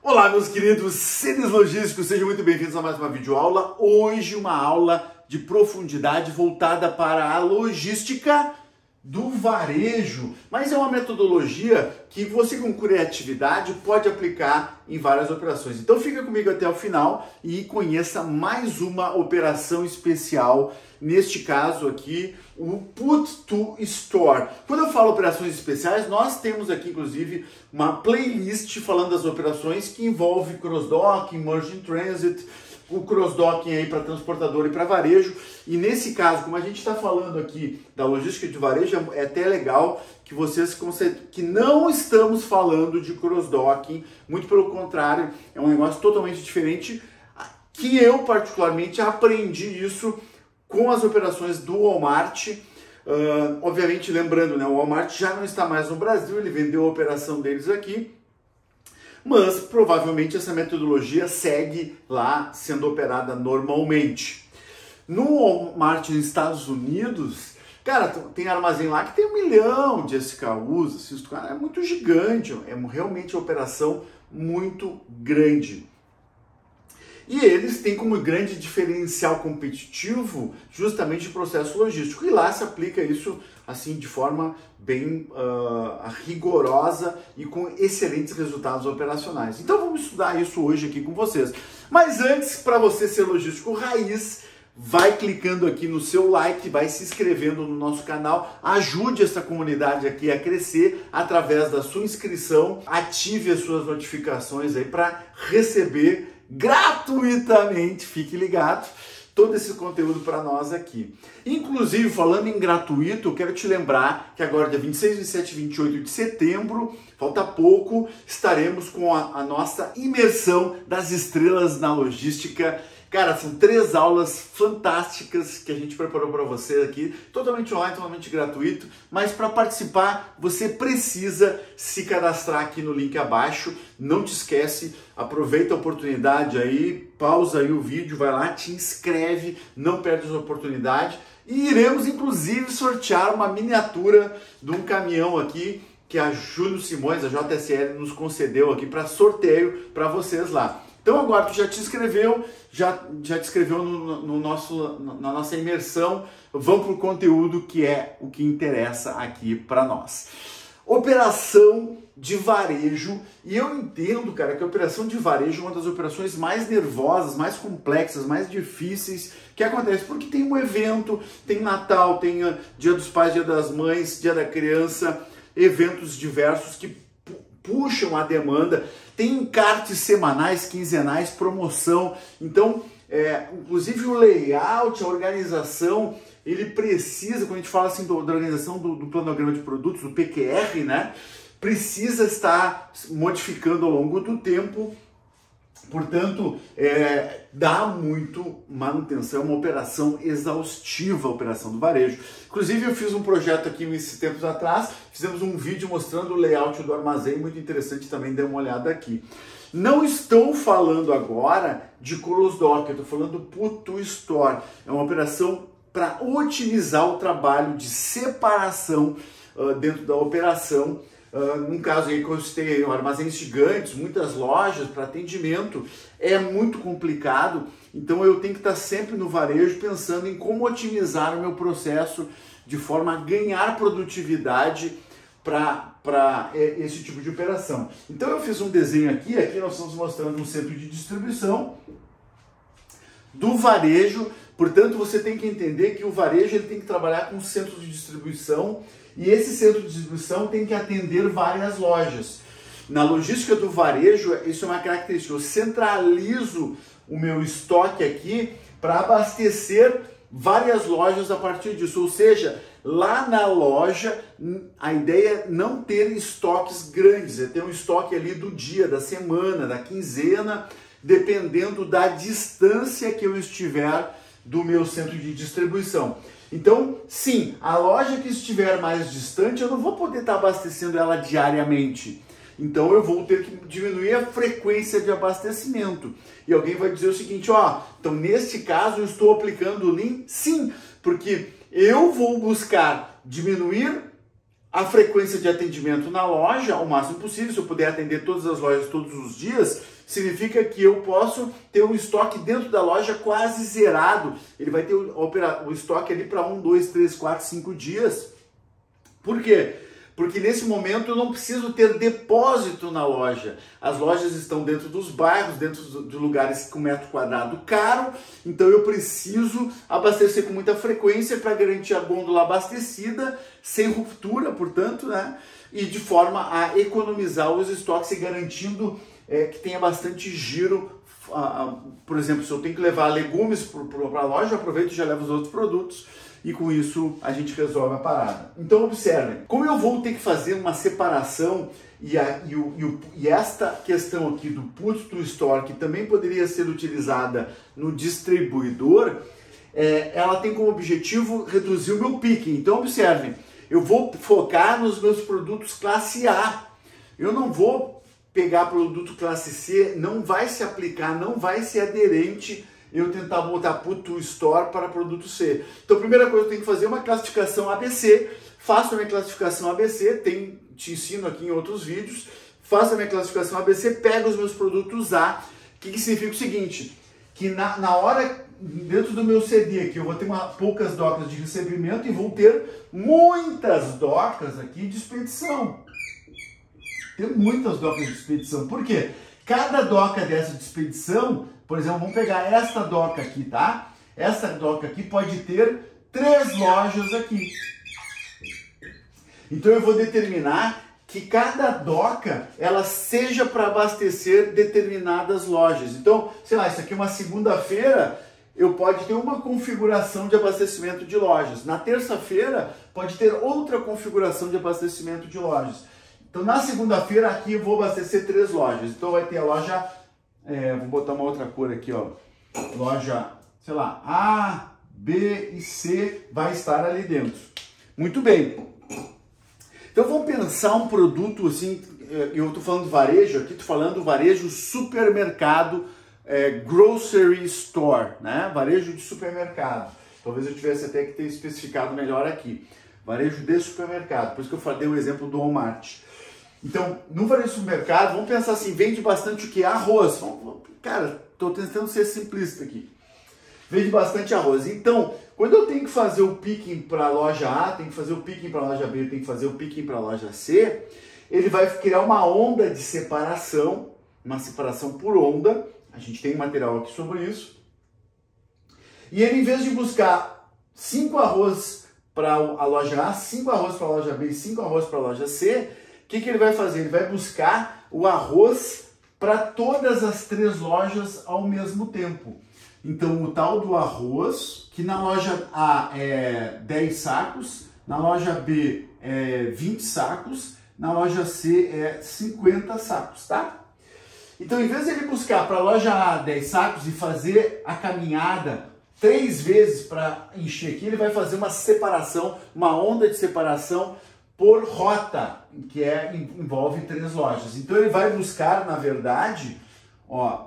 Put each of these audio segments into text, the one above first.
Olá, meus queridos seres logísticos, sejam muito bem-vindos a mais uma videoaula. Hoje uma aula de profundidade voltada para a logística do varejo, mas é uma metodologia que você com criatividade pode aplicar em várias operações. Então fica comigo até o final e conheça mais uma operação especial, neste caso aqui, o Put to Store. Quando eu falo operações especiais, nós temos aqui inclusive uma playlist falando das operações que envolve cross-docking, merge in transit, o cross-docking aí para transportador e para varejo. E nesse caso, como a gente está falando aqui da logística de varejo, é até legal que vocês considerem que não estamos falando de cross-docking, muito pelo contrário, é um negócio totalmente diferente, que eu particularmente aprendi isso com as operações do Walmart. Obviamente, lembrando, né, o Walmart já não está mais no Brasil, ele vendeu a operação deles aqui, mas provavelmente essa metodologia segue lá sendo operada normalmente. No Walmart nos Estados Unidos, cara, tem armazém lá que tem 1 milhão de SKUs, assim, é muito gigante, é realmente uma operação muito grande. E eles têm como grande diferencial competitivo justamente o processo logístico. E lá se aplica isso assim de forma bem rigorosa e com excelentes resultados operacionais. Então vamos estudar isso hoje aqui com vocês. Mas antes, para você ser logístico raiz, vai clicando aqui no seu like, vai se inscrevendo no nosso canal, ajude essa comunidade aqui a crescer através da sua inscrição, ative as suas notificações aí para receber gratuitamente, fique ligado, todo esse conteúdo para nós aqui. Inclusive, falando em gratuito, eu quero te lembrar que agora, dia 26, 27 e 28 de setembro, falta pouco, estaremos com a nossa imersão das estrelas na logística. Cara, são 3 aulas fantásticas que a gente preparou para você aqui, totalmente online, totalmente gratuito, mas para participar você precisa se cadastrar aqui no link abaixo. Não te esquece, aproveita a oportunidade aí, pausa aí o vídeo, vai lá, te inscreve, não perde essa oportunidade. E iremos inclusive sortear uma miniatura de um caminhão aqui que a Júlio Simões, a JSL, nos concedeu aqui para sorteio para vocês lá. Então agora tu já te inscreveu, já te inscreveu na nossa imersão, vamos para o conteúdo que é o que interessa aqui para nós. Operação de varejo, e eu entendo, cara, que a operação de varejo é uma das operações mais nervosas, mais complexas, mais difíceis que acontece, porque tem um evento, tem Natal, tem Dia dos Pais, Dia das Mães, Dia da Criança, eventos diversos que puxam a demanda, tem encartes semanais, quinzenais, promoção. Então, inclusive o layout, a organização, ele precisa, quando a gente fala assim da organização do planograma de produtos, do PQR, né, precisa estar modificando ao longo do tempo. Portanto, dá muito manutenção, é uma operação exaustiva, a operação do varejo. Inclusive, eu fiz um projeto aqui esses tempos atrás, fizemos um vídeo mostrando o layout do armazém, muito interessante também, dê uma olhada aqui. Não estou falando agora de cross-dock, eu estou falando do Put to Store. É uma operação para otimizar o trabalho de separação dentro da operação. Num caso aí que eu citei, armazéns gigantes, muitas lojas para atendimento, é muito complicado, então eu tenho que estar sempre no varejo pensando em como otimizar o meu processo de forma a ganhar produtividade para esse tipo de operação. Então eu fiz um desenho aqui nós estamos mostrando um centro de distribuição do varejo. Portanto, você tem que entender que o varejo ele tem que trabalhar com centros de distribuição, e esse centro de distribuição tem que atender várias lojas. Na logística do varejo, isso é uma característica. Eu centralizo o meu estoque aqui para abastecer várias lojas a partir disso. Ou seja, lá na loja, a ideia é não ter estoques grandes, é ter um estoque ali do dia, da semana, da quinzena, dependendo da distância que eu estiver do meu centro de distribuição. Então, sim, a loja que estiver mais distante, eu não vou poder estar abastecendo ela diariamente. Então, eu vou ter que diminuir a frequência de abastecimento. E alguém vai dizer o seguinte, então neste caso eu estou aplicando o Lean? Sim, porque eu vou buscar diminuir a frequência de atendimento na loja o máximo possível. Se eu puder atender todas as lojas todos os dias, significa que eu posso ter um estoque dentro da loja quase zerado. Ele vai ter o estoque ali para 1, 2, 3, 4, 5 dias. Por quê? Porque nesse momento eu não preciso ter depósito na loja. As lojas estão dentro dos bairros, dentro de lugares com metro quadrado caro, então eu preciso abastecer com muita frequência para garantir a gôndola abastecida, sem ruptura, portanto, né? E de forma a economizar os estoques e garantindo que tenha bastante giro. Por exemplo, se eu tenho que levar legumes para a loja, eu aproveito e já levo os outros produtos. E com isso a gente resolve a parada. Então observem, como eu vou ter que fazer uma separação e esta questão aqui do put to store, que também poderia ser utilizada no distribuidor, ela tem como objetivo reduzir o meu picking. Então observem, eu vou focar nos meus produtos classe A. Eu não vou pegar produto classe C, não vai se aplicar, não vai ser aderente eu tentar botar put to store para produto C. Então, a primeira coisa que eu tenho que fazer é uma classificação ABC. Faço a minha classificação ABC, te ensino aqui em outros vídeos. Faço a minha classificação ABC, pego os meus produtos A, que significa o seguinte, que na hora, dentro do meu CD aqui, eu vou ter poucas docas de recebimento e vou ter muitas docas aqui de expedição. Tem muitas docas de expedição. Por quê? Cada doca dessa de expedição, por exemplo, vamos pegar esta doca aqui, tá? Esta doca aqui pode ter 3 lojas aqui. Então eu vou determinar que cada doca, ela seja para abastecer determinadas lojas. Então, sei lá, isso aqui é uma segunda-feira, eu pode ter uma configuração de abastecimento de lojas. Na terça-feira, pode ter outra configuração de abastecimento de lojas. Então, na segunda-feira, aqui eu vou abastecer 3 lojas. Então, vai ter a loja... vou botar uma outra cor aqui, ó. Loja, sei lá, A, B e C vai estar ali dentro. Muito bem. Então vamos pensar um produto assim, eu estou falando varejo aqui, estou falando varejo supermercado, grocery store, né? Varejo de supermercado. Talvez eu tivesse até que ter especificado melhor aqui. Varejo de supermercado, por isso que eu dei o exemplo do Walmart. Então, no varejo de supermercado, vamos pensar assim, vende bastante o que? Arroz. Cara, estou tentando ser simplista aqui. Vende bastante arroz. Então, quando eu tenho que fazer o picking para a loja A, tenho que fazer o picking para a loja B, tenho que fazer o picking para a loja C, ele vai criar uma onda de separação, uma separação por onda. A gente tem material aqui sobre isso. E ele, em vez de buscar 5 arroz para a loja A, 5 arroz para a loja B e 5 arroz para a loja C, o que ele vai fazer? Ele vai buscar o arroz para todas as 3 lojas ao mesmo tempo. Então, o tal do arroz, que na loja A é 10 sacos, na loja B é 20 sacos, na loja C é 50 sacos, tá? Então, em vez de ele buscar para a loja A 10 sacos e fazer a caminhada 3 vezes para encher aqui, ele vai fazer uma separação, uma onda de separação por rota, que envolve 3 lojas. Então ele vai buscar, na verdade, ó,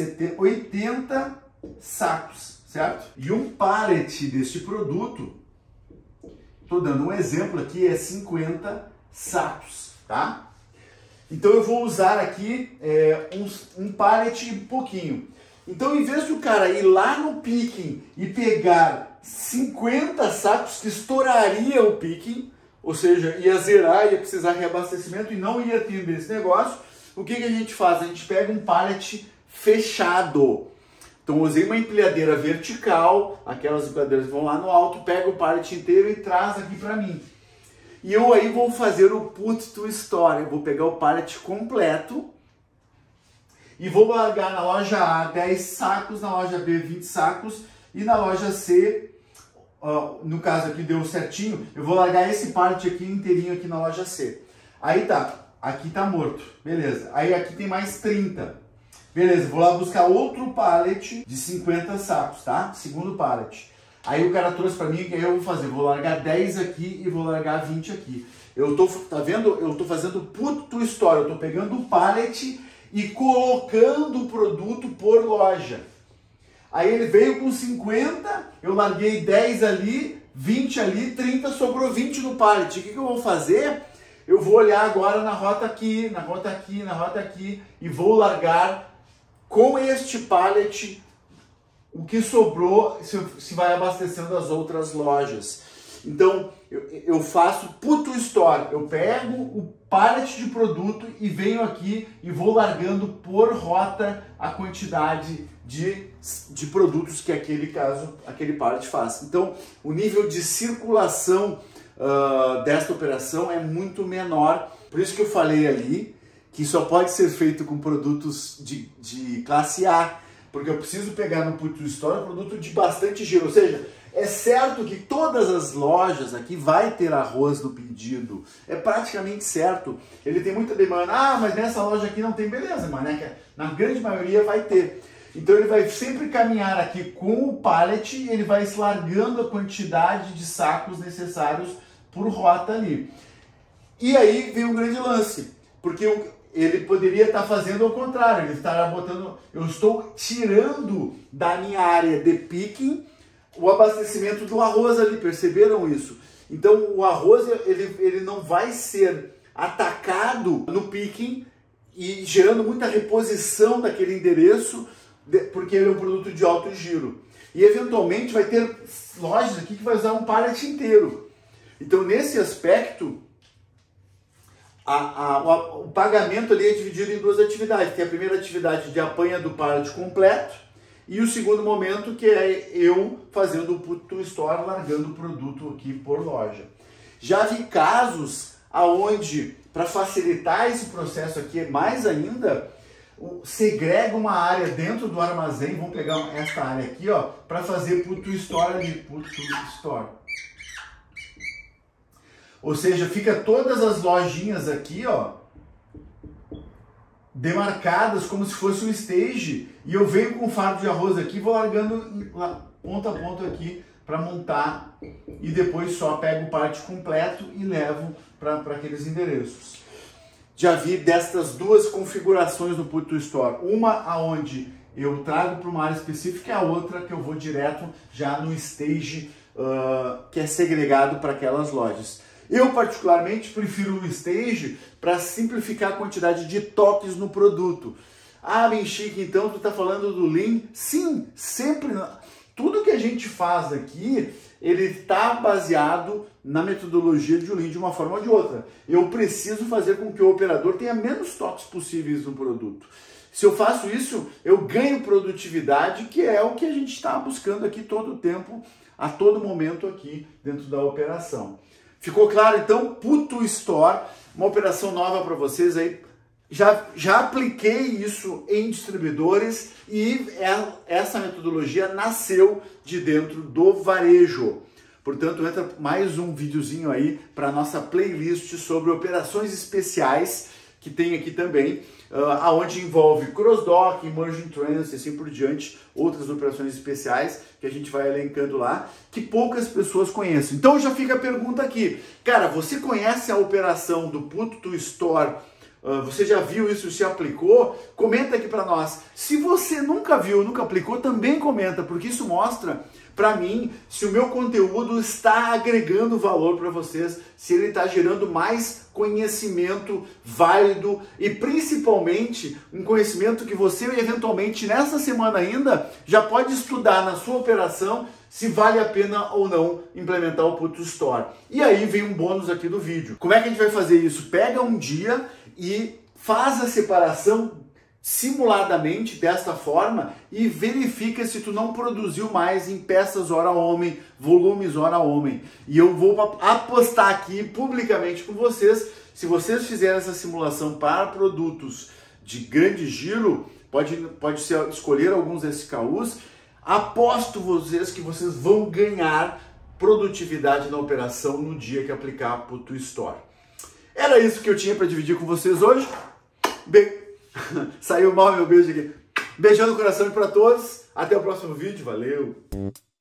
80 sacos, certo? E um pallet deste produto, estou dando um exemplo aqui, é 50 sacos, tá? Então eu vou usar aqui um pallet e pouquinho. Então, em vez do cara ir lá no picking e pegar 50 sacos, que estouraria o picking, ou seja, ia zerar, ia precisar de reabastecimento e não ia ter esse negócio, o que a gente faz? A gente pega um pallet fechado. Então, eu usei uma empilhadeira vertical, aquelas empilhadeiras vão lá no alto, pega o pallet inteiro e traz aqui para mim. E eu aí vou fazer o put to store, eu vou pegar o pallet completo, e vou largar na loja A 10 sacos, na loja B 20 sacos e na loja C, no caso aqui deu certinho, eu vou largar esse pallet aqui inteirinho aqui na loja C. Aí tá, aqui tá morto, beleza. Aí aqui tem mais 30. Beleza, vou lá buscar outro pallet de 50 sacos, tá? Segundo pallet. Aí o cara trouxe pra mim, que aí eu vou fazer, vou largar 10 aqui e vou largar 20 aqui. Tá vendo? Eu tô fazendo put to store, eu tô pegando o pallet e colocando o produto por loja. Aí ele veio com 50, eu larguei 10 ali, 20 ali, 30, sobrou 20 no pallet. O que eu vou fazer? Eu vou olhar agora na rota aqui, na rota aqui, na rota aqui e vou largar com este pallet o que sobrou, se vai abastecendo as outras lojas. Então, eu faço put to store. Eu pego o pallet de produto e venho aqui e vou largando por rota a quantidade de produtos que aquele pallet faz. Então, o nível de circulação desta operação é muito menor. Por isso que eu falei ali que só pode ser feito com produtos de classe A, porque eu preciso pegar no put to store um produto de bastante giro, ou seja, é certo que todas as lojas aqui vai ter arroz no pedido, é praticamente certo. Ele tem muita demanda, mas nessa loja aqui não tem, beleza, mas né, na grande maioria vai ter. Então ele vai sempre caminhar aqui com o pallet e ele vai largando a quantidade de sacos necessários por rota ali. E aí vem um grande lance, porque ele poderia estar fazendo ao contrário, ele estará botando, eu estou tirando da minha área de picking o abastecimento do arroz ali, perceberam isso? Então o arroz ele não vai ser atacado no picking e gerando muita reposição daquele endereço, porque ele é um produto de alto giro. E eventualmente vai ter lojas aqui que vai usar um pallet inteiro. Então nesse aspecto, o pagamento ali é dividido em duas atividades. Tem a primeira atividade de apanha do pallet completo e o segundo momento que é eu fazendo o put to store, largando o produto aqui por loja. Já vi casos aonde, para facilitar esse processo aqui mais ainda, segrega uma área dentro do armazém, vamos pegar esta área aqui, ó, para fazer put to store ali, put to store. Ou seja, fica todas as lojinhas aqui, ó, demarcadas como se fosse um stage, e eu venho com o fardo de arroz aqui, vou largando ponto a ponto aqui para montar, e depois só pego o pallet completo e levo para aqueles endereços. Já vi destas duas configurações do put to store, uma aonde eu trago para uma área específica e a outra que eu vou direto já no stage que é segregado para aquelas lojas. Eu particularmente prefiro o stage para simplificar a quantidade de toques no produto. Ah, bem chique, então tu está falando do Lean? Sim, sempre. Tudo que a gente faz aqui, ele está baseado na metodologia de Lean de uma forma ou de outra. Eu preciso fazer com que o operador tenha menos toques possíveis no produto. Se eu faço isso, eu ganho produtividade, que é o que a gente está buscando aqui todo o tempo, a todo momento aqui dentro da operação. Ficou claro, então? Put to store, uma operação nova para vocês aí. Já apliquei isso em distribuidores e essa metodologia nasceu de dentro do varejo. Portanto, entra mais um videozinho aí para a nossa playlist sobre operações especiais, que tem aqui também, aonde envolve cross-dock, emerging trends e assim por diante, outras operações especiais que a gente vai elencando lá, que poucas pessoas conhecem. Então já fica a pergunta aqui, cara, você conhece a operação do put to store? Você já viu isso, se aplicou? Comenta aqui para nós. Se você nunca viu, nunca aplicou, também comenta, porque isso mostra para mim se o meu conteúdo está agregando valor para vocês, se ele está gerando mais conhecimento válido e principalmente um conhecimento que você eventualmente nessa semana ainda já pode estudar na sua operação se vale a pena ou não implementar o put to store. E aí vem um bônus aqui do vídeo. Como é que a gente vai fazer isso? Pega um dia e faz a separação simuladamente desta forma e verifica se tu não produziu mais em peças hora homem, volumes hora homem. E eu vou apostar aqui publicamente com vocês, se vocês fizerem essa simulação para produtos de grande giro, pode ser escolher alguns SKUs, aposto vocês que vocês vão ganhar produtividade na operação no dia que aplicar put to store. Era isso que eu tinha para dividir com vocês hoje. Saiu mal meu beijo aqui. Beijão no coração para todos. Até o próximo vídeo. Valeu!